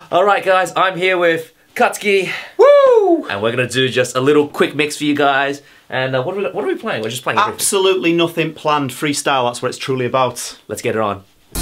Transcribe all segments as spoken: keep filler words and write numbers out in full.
Alright guys, I'm here with Katsuki. Woo! And we're gonna do just a little quick mix for you guys. And uh, what, are we, what are we playing? We're just playing everything. Absolutely nothing planned, freestyle, that's what it's truly about. Let's get it on.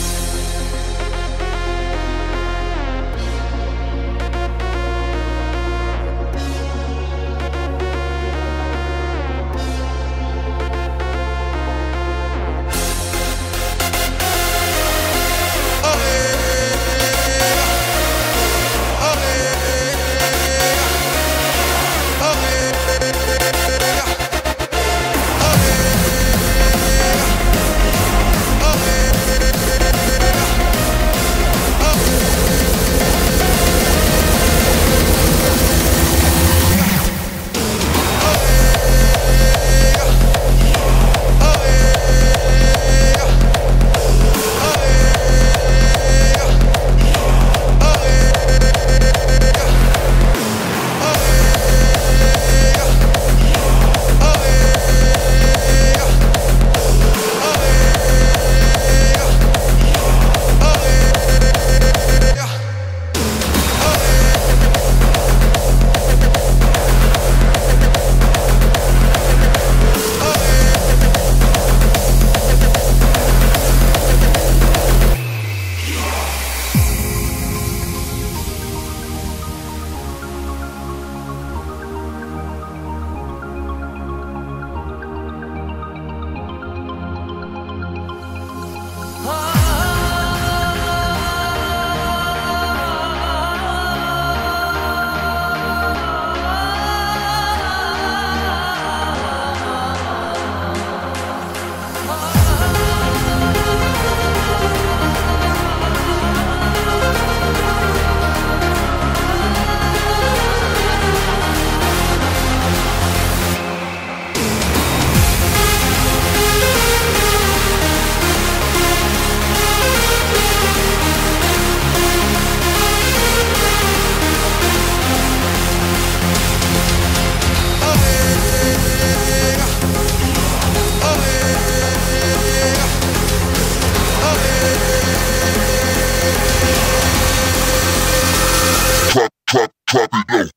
Drop, drop it low.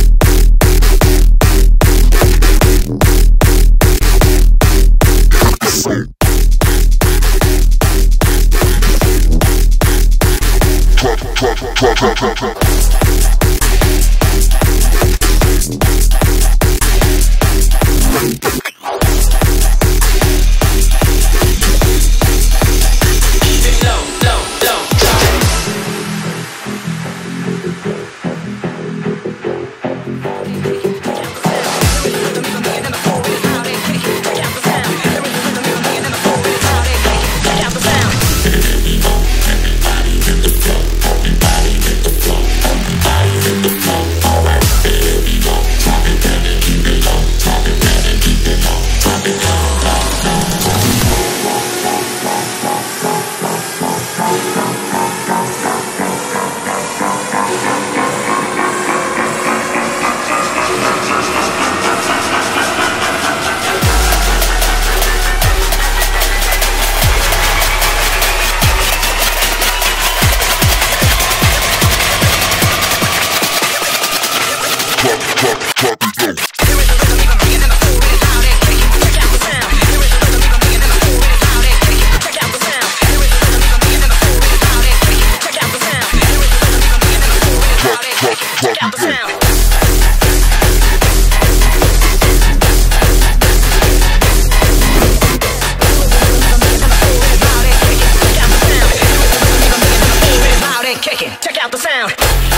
Drop, drop, drop, drop, drop, drop. Check out the sound.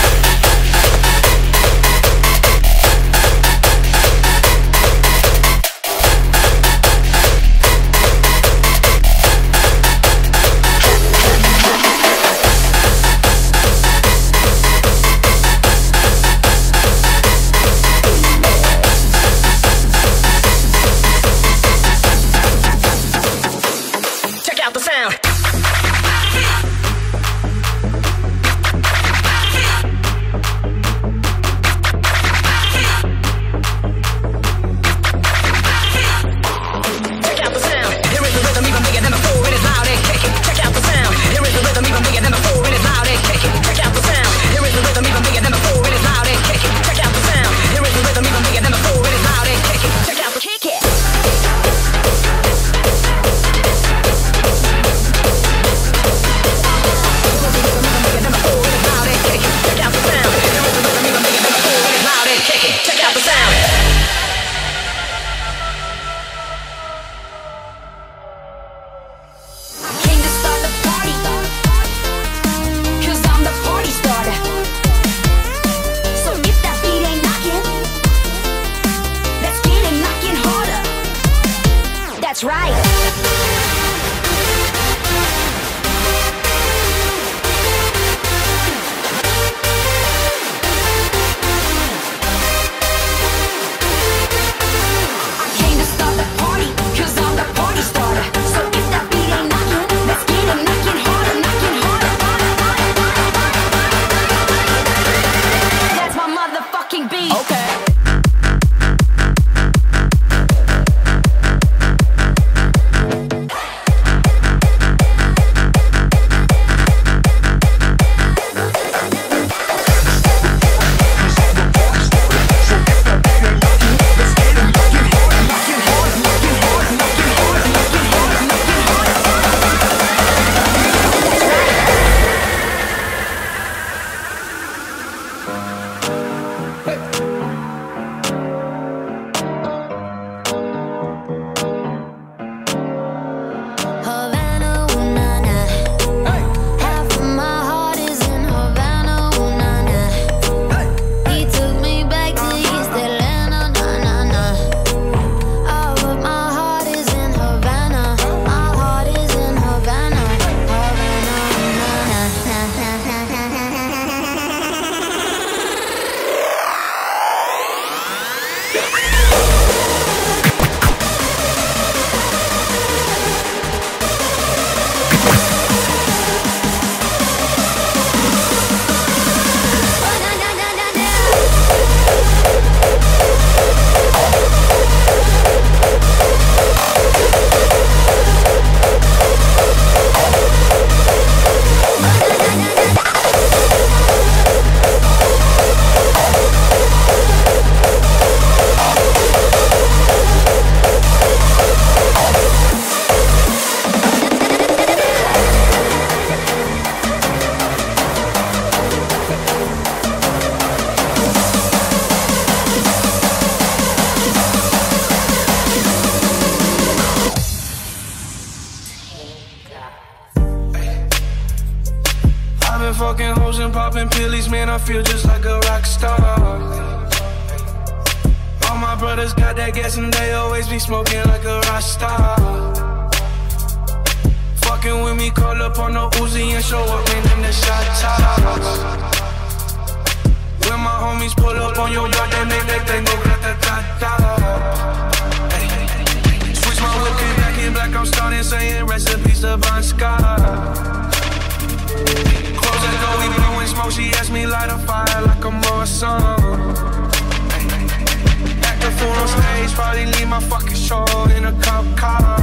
Check out the sound. I feel just like a rock star. All my brothers got that gas and they always be smoking like a rock star. Fucking with me, call up on the Uzi and show up, man, in the shot tops. When my homies pull up on your block, they make that thing go grata-ta-ta. Switch my whip, came back in black, I'm starting saying recipes to Bon Scott. Close that door, we blowing smoke, she asked me light a fire like I'm on song. Act a fool on stage, probably leave my fucking show in a cop car.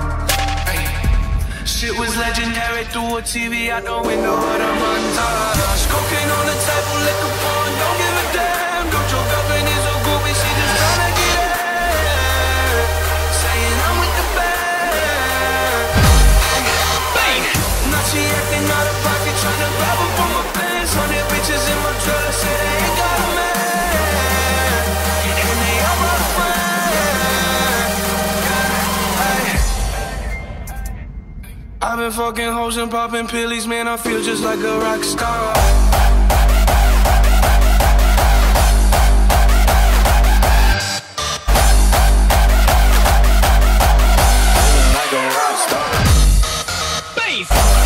Shit was legendary through a T V out the window of the montage. Cocaine on the table, liquor porn, don't give a damn. Don't your girlfriend is a groupie, she just tryna get it. Saying I'm with the band. Now she acting out of pocket, tryna grab up on my pants. Hundred bitches in my trailer, say they ain't got a man. And they all my friends. I've been fucking hoes and popping pillies, man, I feel just like a rock star. Like a rock star. Bass.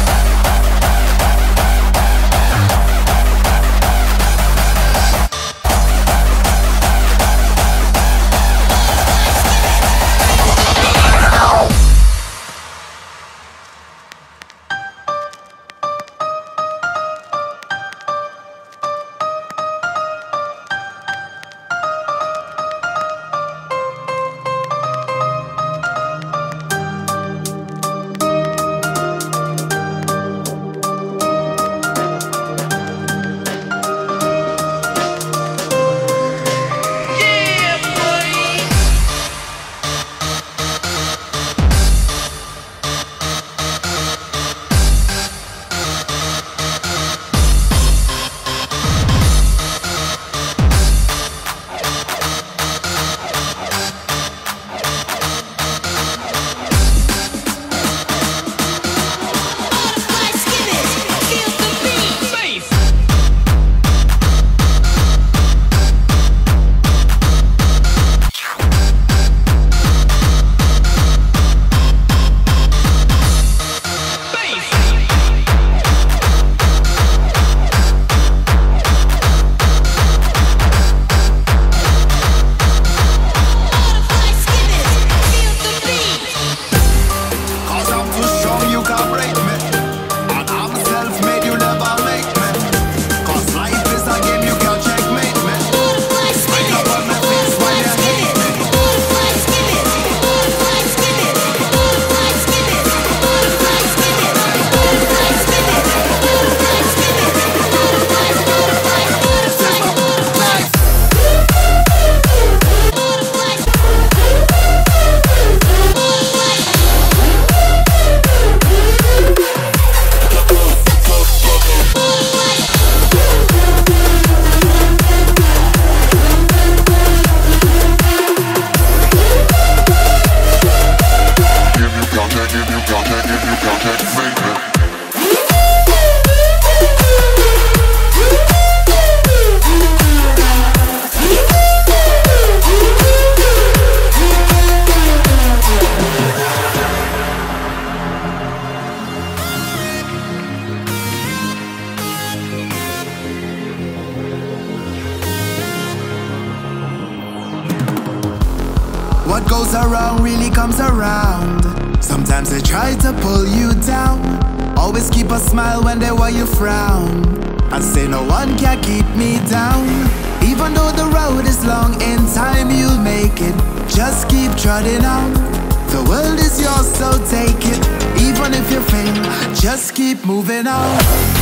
What goes around really comes around. Sometimes they try to pull you down. Always keep a smile when they want you frown. I say no one can keep me down. Even though the road is long, in time you'll make it. Just keep trotting on. The world is yours, so take it. Even if you fail, just keep moving on.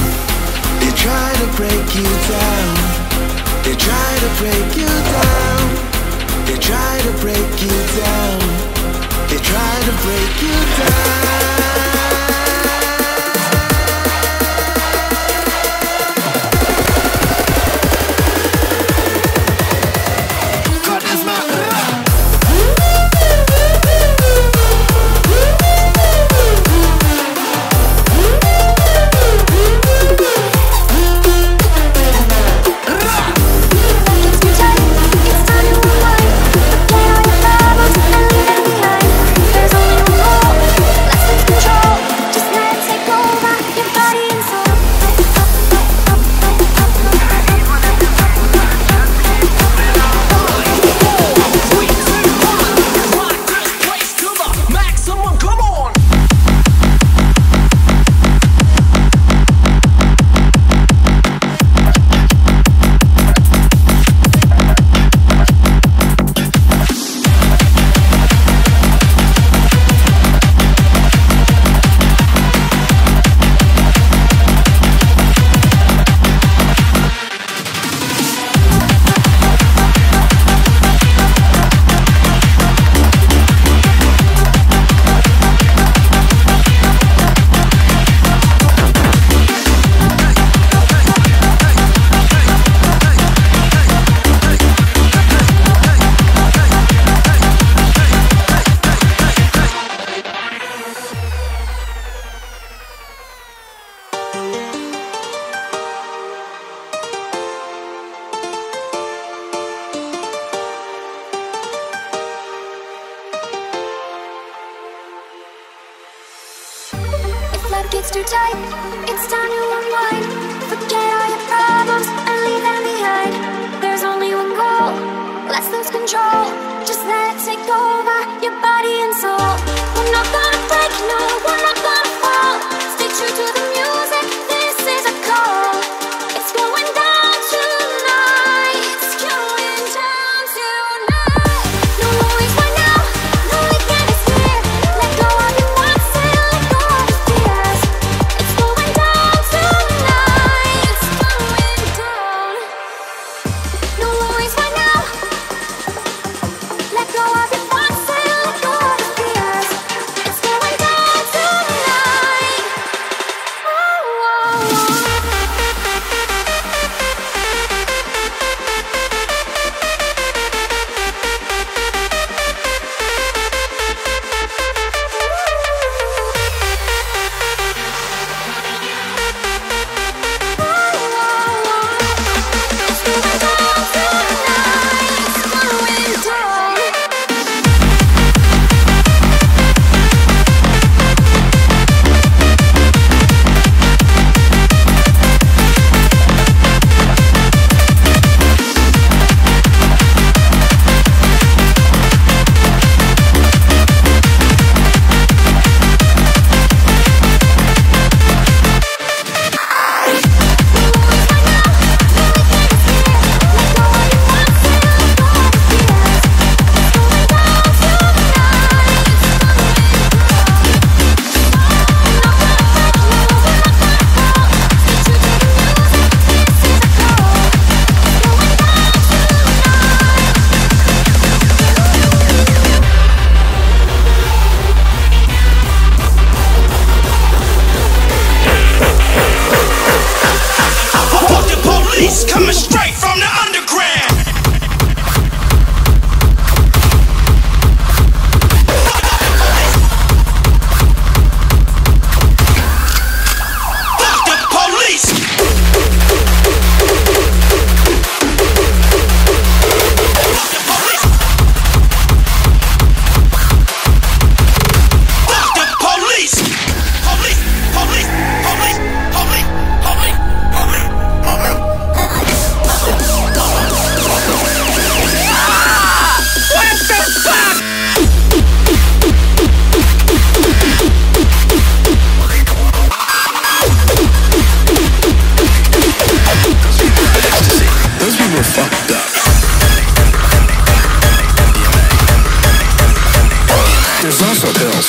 They try to break you down. They try to break you down. They try to break you down. They try to break you down. too tight. It's time to unwind. Forget all your problems and leave them behind. There's only one goal. Let's lose control. Just let it take over your body and soul. We're not gonna break, no, we're not gonna fall. Stay true to the music. This is a call. It's going down tonight. It's going down tonight. No worries right now. No weekend is here. Let go of your wants and let go of your fears. It's going down tonight. It's going down. No worries right now. Let go of your wants and let go of your fears. It's going down tonight. Oh, oh, oh. Coming straight from the underground. Fuck the police. Fuck the police. Fuck the police. Police, police, police, police, police, police, police. Those people are fucked up. There's also pills.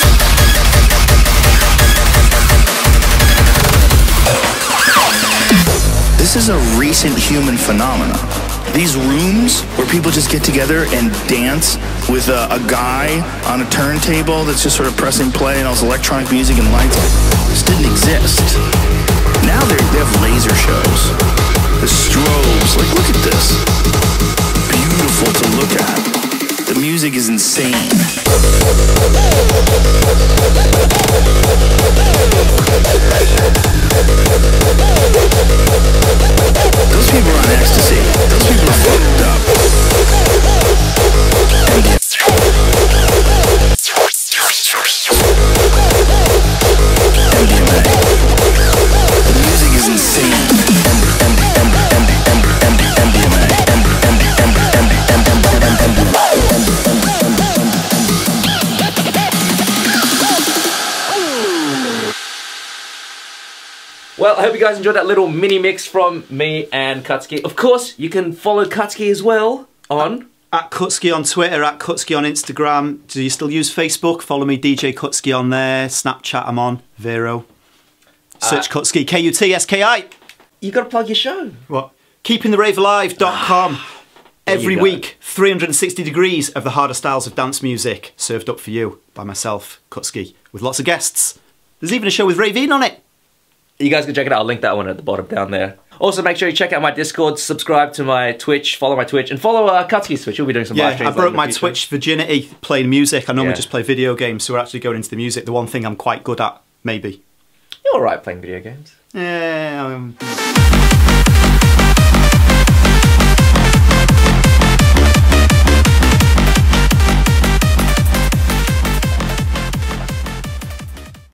This is a recent human phenomenon. These rooms where people just get together and dance with a, a guy on a turntable that's just sort of pressing play and all this electronic music and lights. This didn't exist. Now they have laser shows. The strobes, like look at this. Beautiful to look at. The music is insane. Those people are on ecstasy. Those people are fucked up. M D M A. The music is insane. Well, I hope you guys enjoyed that little mini mix from me and Kutski. Of course, you can follow Kutski as well on... At Kutski on Twitter, at Kutski on Instagram. Do you still use Facebook? Follow me, D J Kutski on there. Snapchat, I'm on. Vero. Search uh, Kutski, K U T S K I. You got to plug your show. What? keeping the rave alive dot com. Every week, three hundred sixty degrees of the harder styles of dance music served up for you by myself, Kutski, with lots of guests. There's even a show with Ravine on it. You guys can check it out. I'll link that one at the bottom down there. Also, make sure you check out my Discord, subscribe to my Twitch, follow my Twitch, and follow uh, Kutski's Twitch. We'll be doing some yeah, live streams. I broke my Twitch virginity playing music. I normally yeah. just play video games, so we're actually going into the music. The one thing I'm quite good at, maybe. You're alright playing video games. Yeah. Um...